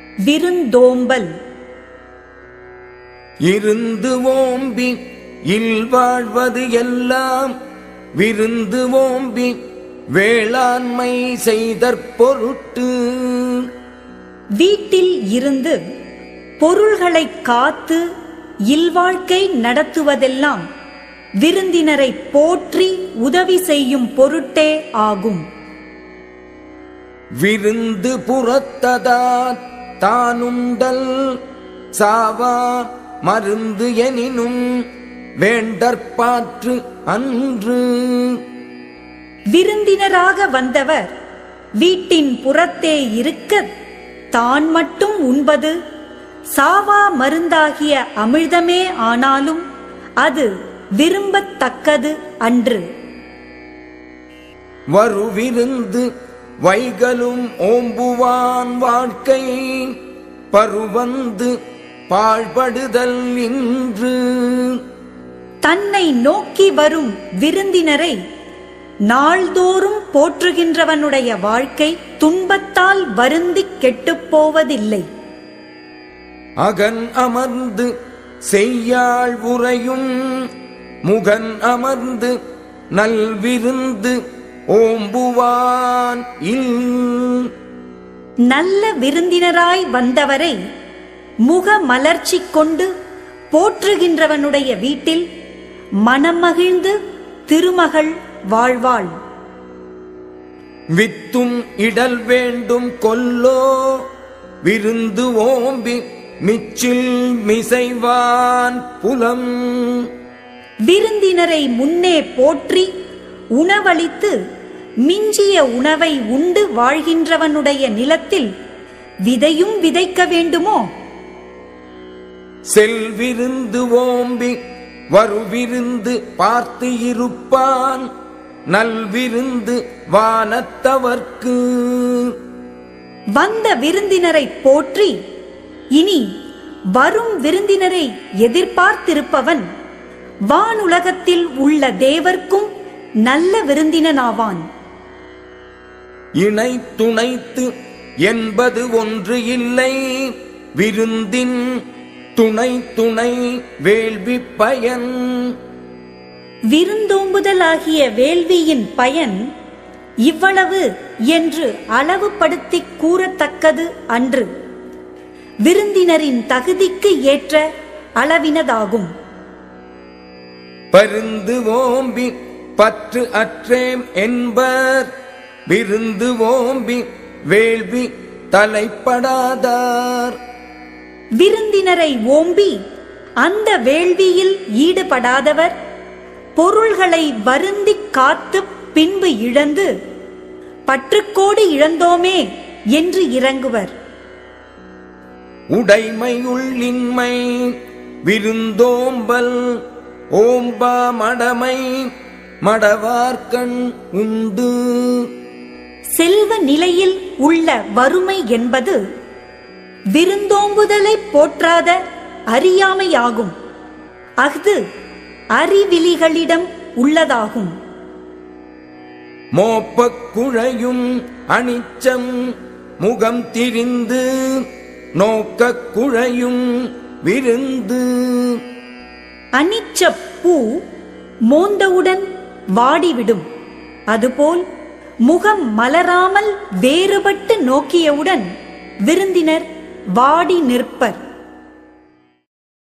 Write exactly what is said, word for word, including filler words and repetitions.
விருந்தோம்பல். இருந்து ஓம்பி இல்வாழ்வது எல்லாம் விருந்து ஓம்பி வேளாண்மை செய்தற் பொருட்டு. வீட்டில் இருந்து பொருள்களை காத்து இல்வாழ்க்கை நடத்துவதெல்லாம் விருந்தினரை போற்றி உதவி செய்யும் பொருட்டே ஆகும். விருந்து புறத்ததார் தானுண்டல் சாவா மருந்து எனினும் வேண்டற்பாற்று அன்று. விருந்தினராக வந்தவர் வீட்டின் புறத்தே இருக்க தான் மட்டும் உண்பது சாவா மருந்தாகிய அமிழ்தமே ஆனாலும் அது விரும்பத்தக்கது அன்று. வருவிருந்து வைகலும் ஓம்புவான் வாழ்க்கை பருவந்து பாழ்படுதல் இன்று. தன்னை நோக்கி வரும் விருந்தினரை நாள்தோறும் போற்றுகின்றவனுடைய வாழ்க்கை துன்பத்தால் வருந்திக் கெட்டுப்போவதில்லை. அகன் அமர்ந்து செய்யாள் உரையும் முகன் அமர்ந்து நல்விருந்து ஓம்புவான் இல். நல்ல விருந்தினராய் வந்தவரை முக மலர்ச்சி கொண்டு போற்றுகின்றவனுடைய வீட்டில் மனமகிழ்ந்து திருமகள் வாழ்வாள். வித்தும் இடல் வேண்டும் கொல்லோ விருந்து ஓம்பி மிச்சில் மிசைவான் புலம். விருந்தினரை முன்னே போற்றி உணவளித்து மிஞ்சிய உணவை உண்டு வாழ்கின்றவனுடைய நிலத்தில் விதையும் விதைக்க வேண்டுமோ? செல்விருந்து ஓம்பி வருவிருந்து பார்த்து இருப்பான் நல்விருந்து வானத்தவர்க்கு. வந்த விருந்தினரை போற்றி இனி வரும் விருந்தினரை எதிர்பார்த்திருப்பவன் வானுலகத்தில் உள்ள தேவர்க்கும் நல்ல விருந்தினனாவான். இணை துணைத்து என்பது ஒன்று இல்லை விருந்தின் துணை துணை வேள்வி பயன். விருந்தோம்புதலாகிய வேள்வியின் பயன் இவ்வளவு என்று அளவுபடுத்தி கூறத்தக்கது அன்று. விருந்தினரின் தகுதிக்கு ஏற்ற அளவினதாகும். பருந்து ஓம்பி பற்று அற்றேம் என்பர் விருந்து ஓம்பி வேள்வி தலைப்படாதார். விருந்தினரை ஓம்பி அந்த வேள்வியில் ஈடுபடாதவர் பொருள்களை வருந்தி காத்து பின்பு இழந்து பற்றுக்கோடு இழந்தோமே என்று இறங்குவர். உடைமையுள்ளின்மை விருந்தோம்பல் ஓம்பா மடமை மடவார்கண் உண்டு. செல்வ நிலையில் உள்ள வறுமை என்பது விருந்தோம்புதலை போற்றாத அறியாமையாகும். அஃது அறிவிலிகளிடம் உள்ளதாகும். மோப்பக் குழையும் அனிச்சம் முகம் திரிந்து நோக்கக் குழையும் விருந்து. அனிச்ச பூ மோந்தவுடன் வாடிவிடும். அதுபோல் முகம் மலராமல் வேறுபட்டு நோக்கியவுடன் விருந்தினர் வாடி நிற்பர்.